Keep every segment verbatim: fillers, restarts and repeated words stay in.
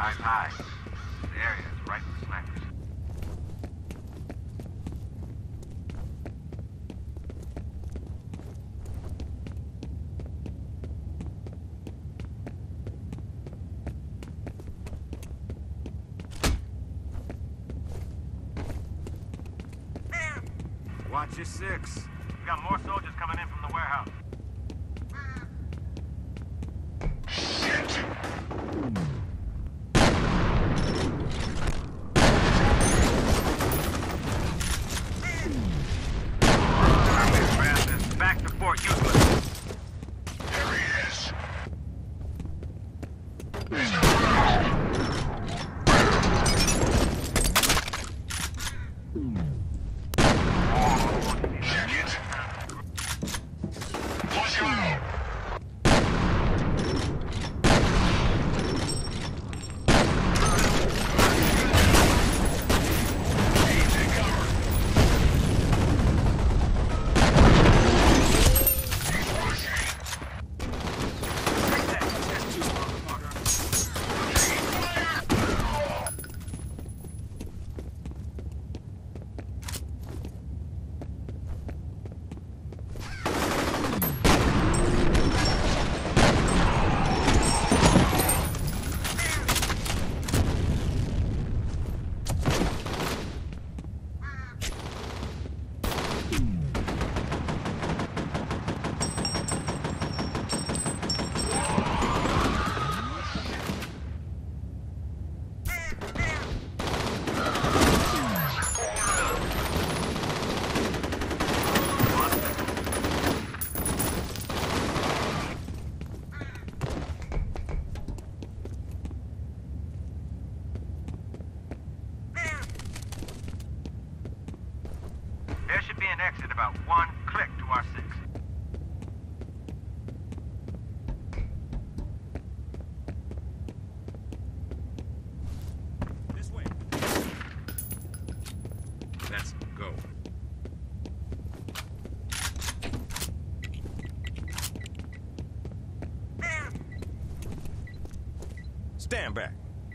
Drive high. The area is right for snipers. Watch your six. We got more soldiers coming in from the warehouse. Shit! Back to Fort Euclid. There he is. There should be an exit about one click to our six. This way. Let's go. Stand back.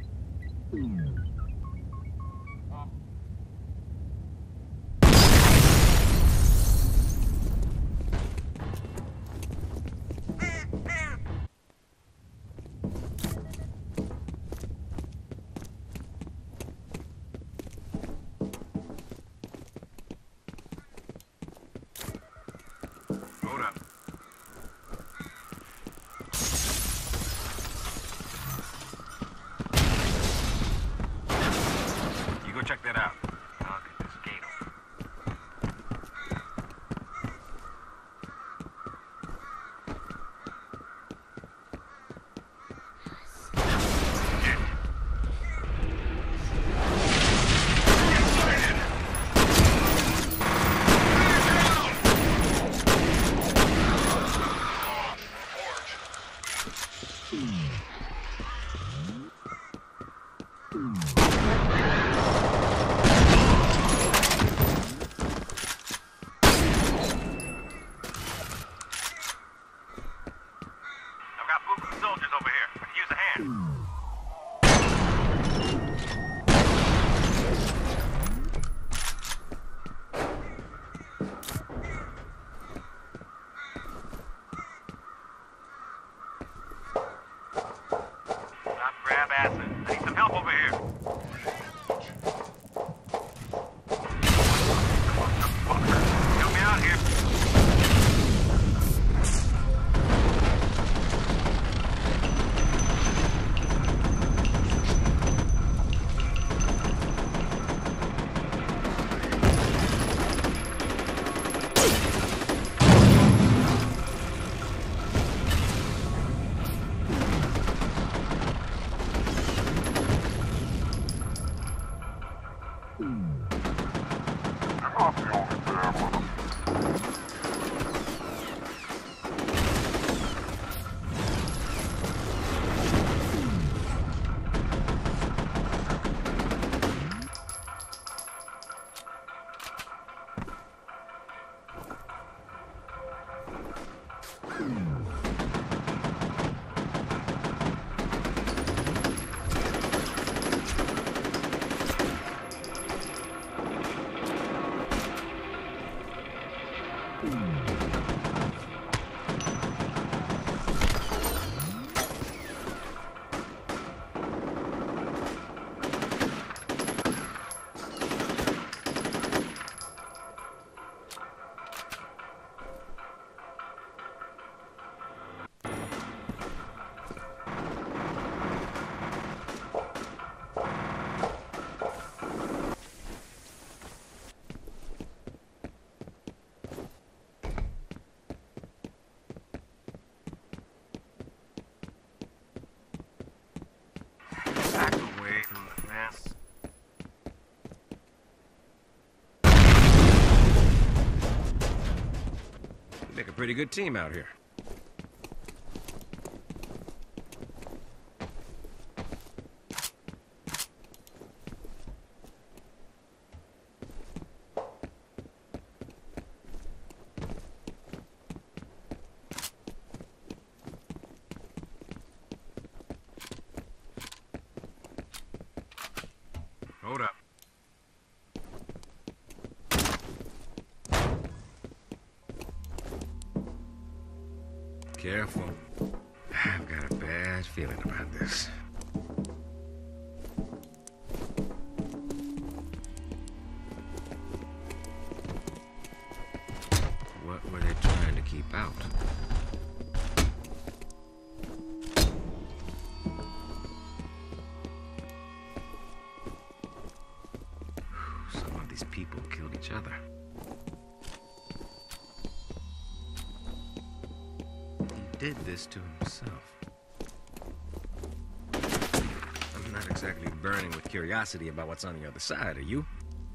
Hold up. Back away from the fence. You make a pretty good team out here. Hold up. Careful. I've got a bad feeling about this. What were they trying to keep out? Some of these people killed each other. He did this to himself. I'm not exactly burning with curiosity about what's on the other side, are you?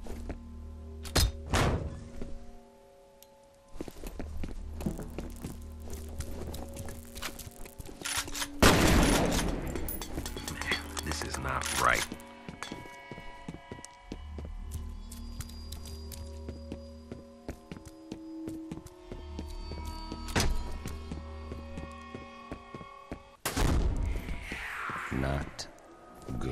Man, this is not right. Not good.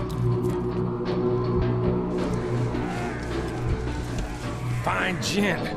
Fine gin.